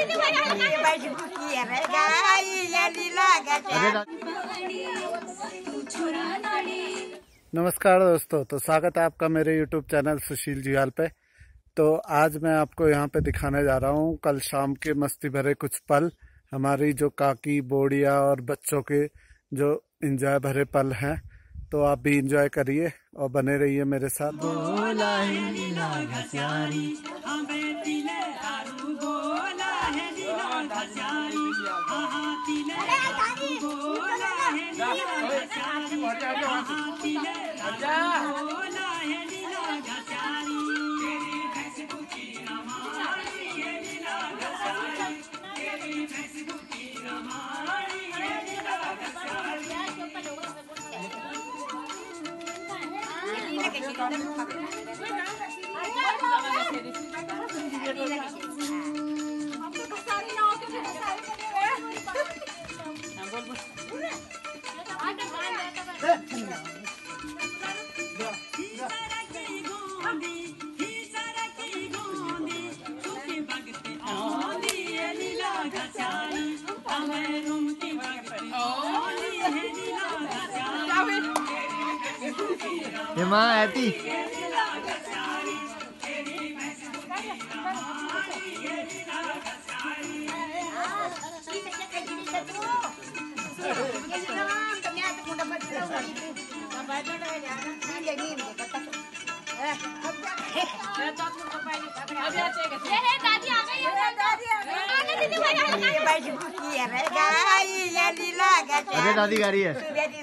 नमस्कार दोस्तों, तो स्वागत है आपका मेरे YouTube चैनल सुशील जियाल पे। तो आज मैं आपको यहाँ पे दिखाने जा रहा हूँ कल शाम के मस्ती भरे कुछ पल, हमारी जो काकी बोड़िया और बच्चों के जो एंजॉय भरे पल हैं। तो आप भी एंजॉय करिए और बने रहिए मेरे साथ। माँ आती अरे दादी गाड़ी है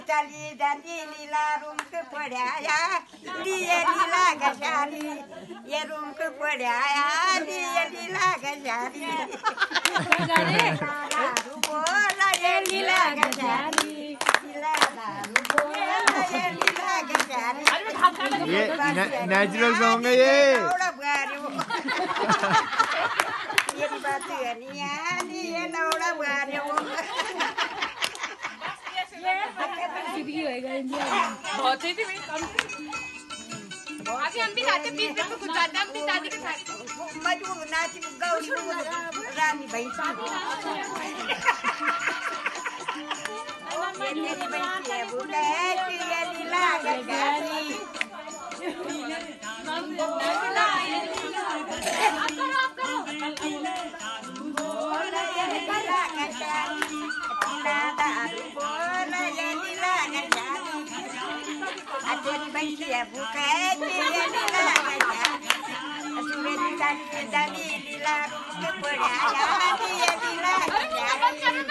ये नेचुरल सॉन्ग है ये। बहुत ही थी आगे हम भी खाते 20 रुपए कुछ ज्यादा अपनी दादी के साथ मजबूर नाच गौरी रानी भाई मेरी बच्ची बुले ये लीला गजारी तेरी बंसिया भूखे तेरे लीला गजा मेरी दादी दादी लीला के पड़ाया ये लीला गजा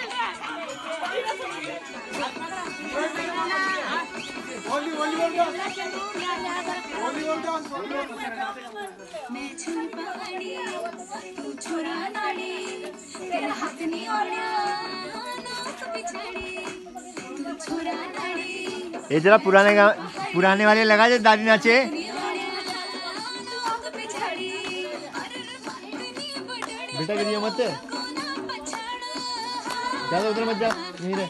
मैं छुपाड़ी तू छुरा नाड़ी तेरा हाथ नहीं ओढ़ा नाक बिछड़ी तू छुरा नाड़ी। ये जरा पुराने वाले लगा दे दादी नाचे। बेटा गिरिए मत, ज्यादा उधर मत जा, यहीं रहे।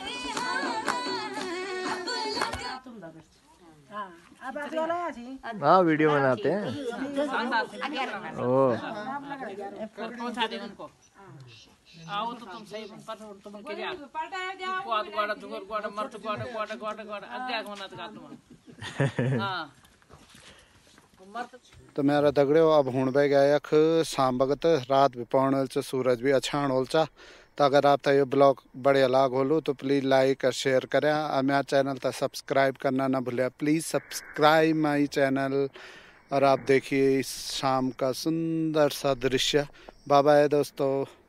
हाँ वीडियो बनाते हैं। ओ आओ तो तुम सही पर तुम के जा क्वाड क्वाड जुगर क्वाड मर्च क्वाड क्वाड क्वाड क्वाड अध्याय होना तक तुम। हां तो मेरा दगड़ो अब हुण बे गया यख शाम वक्त रात भी पौण च सूरज भी अछाण होल चा। तो अगर आप ये ब्लॉग बढ़िया लाग होलो तो प्लीज़ लाइक और शेयर करें और मेरा चैनल तो सब्सक्राइब करना ना भूलें। प्लीज़ सब्सक्राइब माई चैनल और आप देखिए इस शाम का सुंदर सा दृश्य। बाय बाय दोस्तों।